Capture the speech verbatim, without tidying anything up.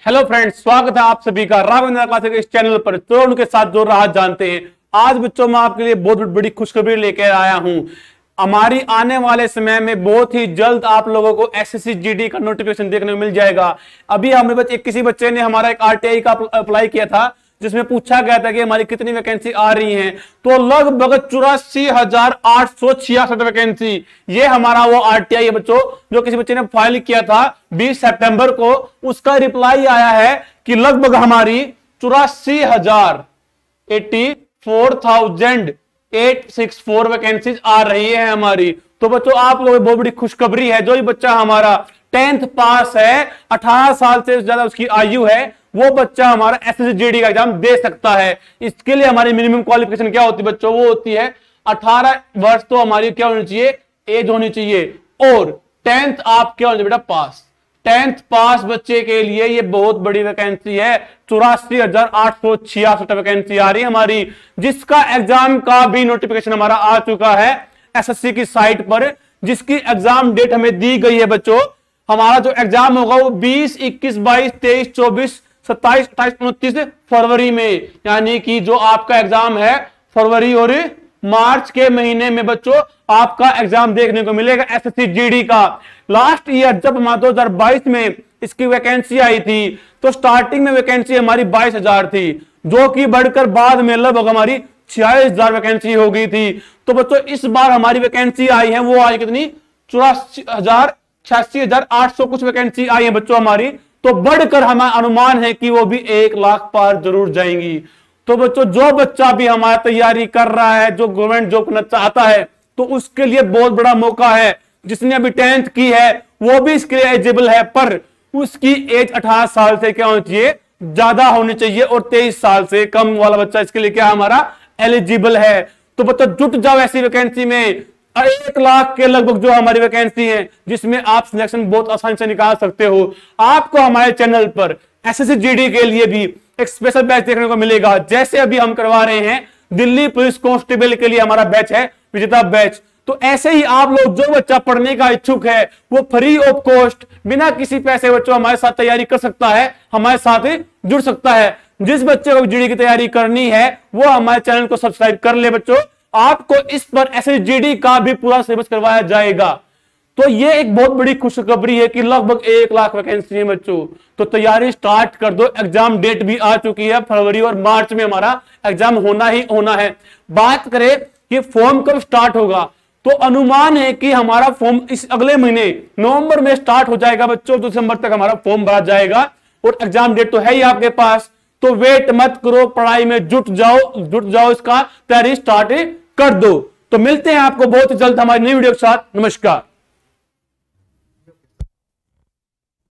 Hello friends, स्वागत है आप सभी का राघवेंद्र क्लासिक इस चैनल पर। तो उनके साथ जो राह जानते हैं, आज बच्चों मैं आपके लिए बहुत बड़ी खुशखबरी लेकर आया हूं। हमारी आने वाले समय में बहुत ही जल्द आप लोगों को एसएससी जीडी का नोटिफिकेशन देखने को मिल जाएगा। अभी हमें बच्चे किसी बच्चे ने हमारा एक आरटीआई का अप्लाई किया था, जिसमें पूछा गया था कि हमारी कितनी वैकेंसी आ रही हैं, तो लगभग चौरासी हजार आठ सौ छियासठ वैकेंसी। ये हमारा वो आरटीआई है बच्चों, जो किसी बच्चे ने फाइल किया था बीस सितंबर को। उसका रिप्लाई आया है कि लगभग हमारी चौरासी हजार eighty four thousand eight six four vacancies आ रही है हमारी। तो बच्चों आप लोगों को बहुत बड़ी खुशखबरी है। जो भी बच्चा हमारा टेंथ पास है, अठारह साल से ज्यादा उसकी आयु है, वो बच्चा हमारा एसएससी जीडी का एग्जाम दे सकता है। इसके लिए हमारी मिनिमम क्वालिफिकेशन क्या होती है बच्चों? वो होती है अठारह वर्ष तो हमारी क्या होनी चाहिए, एज होनी चाहिए, और टेंथ आप क्या होना चाहिए बेटा, पास। टेंथ पास बच्चे के लिए ये बहुत बड़ी वैकेंसी है। चौरासी हजार आठ सौ छियासठ वैकेंसी आ रही है हमारी, जिसका एग्जाम का भी नोटिफिकेशन हमारा आ चुका है एसएससी की साइट पर, जिसकी एग्जाम डेट हमें दी गई है बच्चों। हमारा जो एग्जाम होगा वो बीस, इक्कीस, बाईस, तेईस, चौबीस, सत्ताईस, अट्ठाईस, उनतीस फरवरी में, यानी कि जो आपका एग्जाम है फरवरी और मार्च के महीने में बच्चों आपका एग्जाम देखने को मिलेगा एसएससी जीडी का। लास्ट ईयर जब हमारा दो हजार बाईस में इसकी वैकेंसी आई थी, तो स्टार्टिंग में वैकेंसी हमारी बाईस हजार थी, जो कि बढ़कर बाद में लगभग हमारी छियालीस हजार वैकेंसी हो गई थी। तो बच्चों इस बार हमारी वैकेंसी आई है, वो आई कितनी, चौरासी हजार छियासी हजार आठ सौ कुछ वैकेंसी आई है बच्चों हमारी। तो बढ़कर हमारा अनुमान है कि वो भी एक लाख पार जरूर जाएंगी। तो बच्चों जो बच्चा भी हमारा तैयारी कर रहा है, जो गवर्नमेंट जॉब करना चाहता है, तो उसके लिए बहुत बड़ा मौका है। जिसने अभी टेंथ की है वो भी इसके लिए एलिजिबल है, पर उसकी एज अठारह साल से क्या होनी चाहिए, ज्यादा होनी चाहिए, और तेईस साल से कम वाला बच्चा इसके लिए क्या हमारा एलिजिबल है। तो बच्चों जुट जाओ ऐसी वैकेंसी में। एक लाख के लगभग जो हमारी वैकेंसी है, जिसमें आप सिलेक्शन बहुत आसानी से निकाल सकते हो। आपको हमारे चैनल पर एसएससी जीडी के लिए भी एक स्पेशल बैच देखने को मिलेगा। जैसे अभी हम करवा रहे हैं दिल्ली पुलिस कांस्टेबल के लिए, हमारा बैच है विजेता बैच। तो ऐसे ही आप लोग जो बच्चा पढ़ने का इच्छुक है, वो फ्री ऑफ कॉस्ट बिना किसी पैसे बच्चों हमारे साथ तैयारी कर सकता है, हमारे साथ जुड़ सकता है। जिस बच्चे को जीडी की तैयारी करनी है वो हमारे चैनल को सब्सक्राइब कर ले बच्चों। आपको इस पर एसएससी जीडी का भी पूरा सिलेबस करवाया जाएगा। तो ये एक बहुत बड़ी खुशखबरी है कि लगभग एक लाख वैकेंसी है बच्चों। तो तैयारी स्टार्ट कर दो। एग्जाम डेट भी आ चुकी है, फरवरी और मार्च में हमारा एग्जाम होना ही होना है। बात करें कि फॉर्म कब स्टार्ट होगा, तो अनुमान है कि हमारा फॉर्म इस अगले महीने नवंबर में स्टार्ट हो जाएगा बच्चों। दिसंबर तक हमारा फॉर्म भरा जाएगा, और एग्जाम डेट तो है ही आपके पास। तो वेट मत करो, पढ़ाई में जुट जाओ, जुट जाओ, इसका तैयारी स्टार्ट कर दो। तो मिलते हैं आपको बहुत जल्द हमारी नई वीडियो के साथ। नमस्कार।